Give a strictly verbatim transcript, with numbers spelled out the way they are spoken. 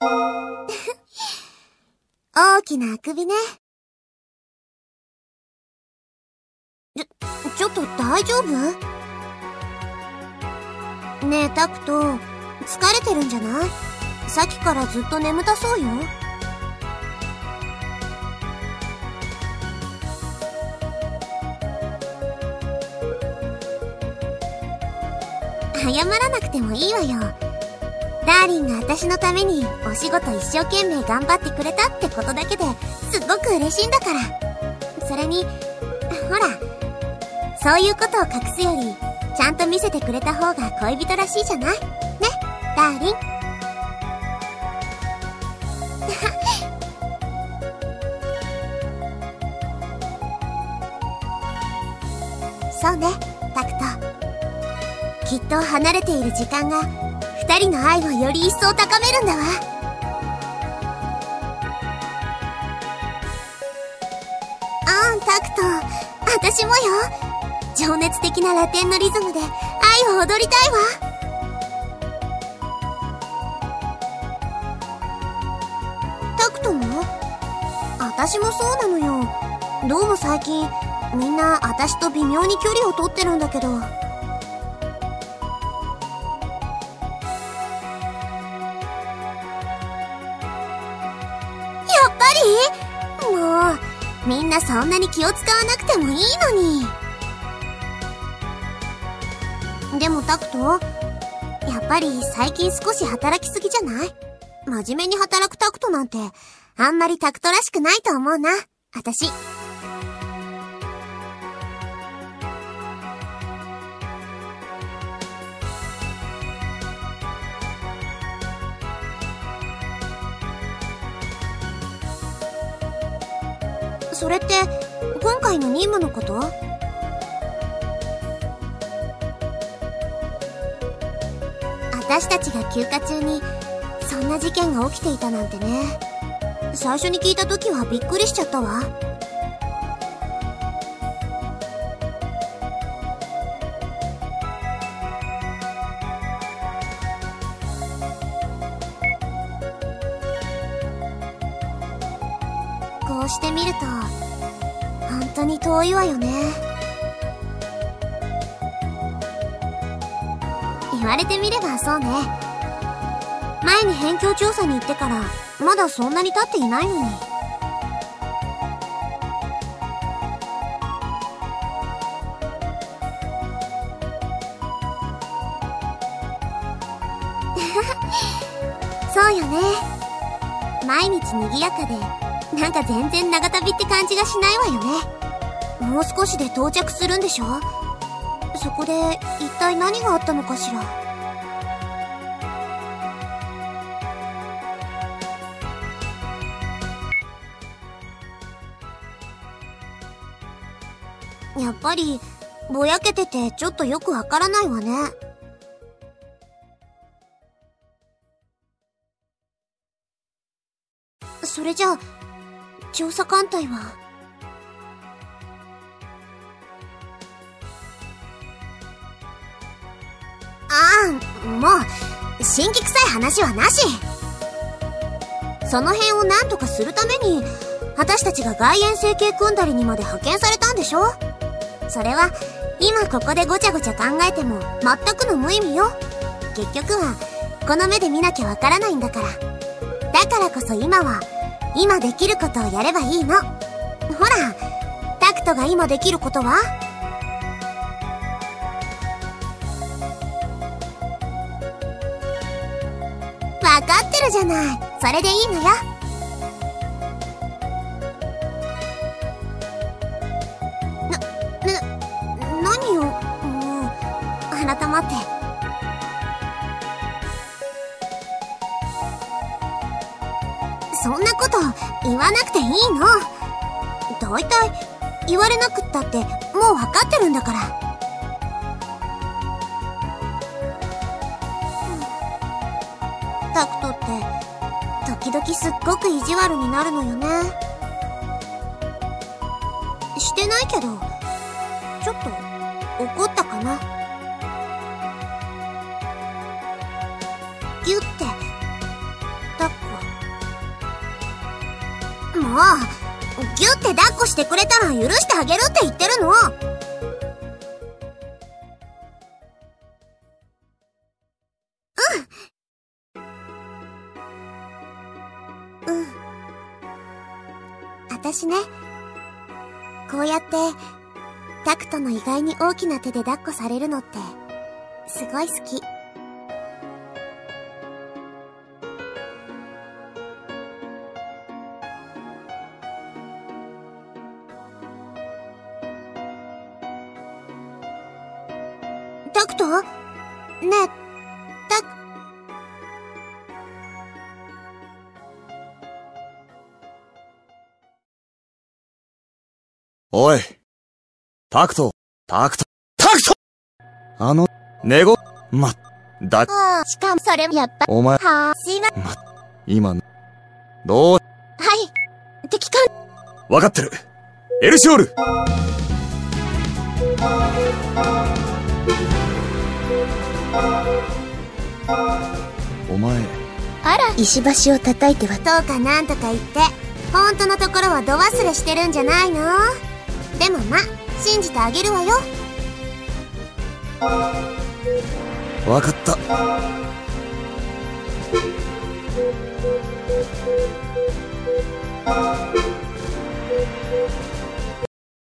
大きなあくびね。ちょ、ちょっと大丈夫？ねえ、タクト、疲れてるんじゃない？さっきからずっと眠たそうよ。謝らなくてもいいわよ。ダーリンが私のためにお仕事一生懸命頑張ってくれたってことだけですっごく嬉しいんだから。それに、ほら、そういうことを隠すよりちゃんと見せてくれた方が恋人らしいじゃない？ね、ダーリン。そうね、タクト。きっと離れている時間が二人の愛をより一層高めるんだわ。あん、タクト、私もよ。情熱的なラテンのリズムで愛を踊りたいわ。タクトも？私もそうなのよ。どうも最近みんな私と微妙に距離を取ってるんだけど。もう、みんなそんなに気を使わなくてもいいのに。でもタクト、やっぱり最近少し働きすぎじゃない？真面目に働くタクトなんてあんまりタクトらしくないと思うな、私。それって今回の任務のこと？私たちが休暇中にそんな事件が起きていたなんてね。最初に聞いた時はびっくりしちゃったわ。こうして見ると本当に遠いわよね。言われてみればそうね。前に辺境調査に行ってからまだそんなに経っていないのに。そうよね。毎日賑やかでなんか全然長旅って感じがしないわよね。もう少しで到着するんでしょ？そこで一体何があったのかしら。やっぱりぼやけててちょっとよくわからないわね。それじゃあ調査艦隊は？ああ、もう新規臭い話はなし。その辺を何とかするために私たちが外縁整形組んだりにまで派遣されたんでしょ？それは今ここでごちゃごちゃ考えても全くの無意味よ。結局はこの目で見なきゃわからないんだから。だからこそ今は今できることをやればいいの。ほら、タクトが今できることは？わかってるじゃない。それでいいのよ。な、な、何よ。もう、改まって。そんなこと言わなくていいの。だいたい言われなくったってもう分かってるんだから。タクトって時々すっごく意地悪になるのよね。してないけどちょっと怒ったかな。ギュって抱っこもう、ギュって抱っこしてくれたら許してあげるって言ってるの。うん。うん。私ね、こうやって、タクトの意外に大きな手で抱っこされるのって、すごい好き。タクト？ねえ、タク、 おい、タクト、タクト、タクトあの、寝ご、ま、だ、 ああ、しかもそれやっぱ、 お前、 はしま、 ま、今、どう、 はい、敵艦、 わかってる。エルシオールお前、 あら、石橋を叩いてはどうかなんとか言って、本当のところは度忘れしてるんじゃないの？でもま、信じてあげるわよ。 わかった。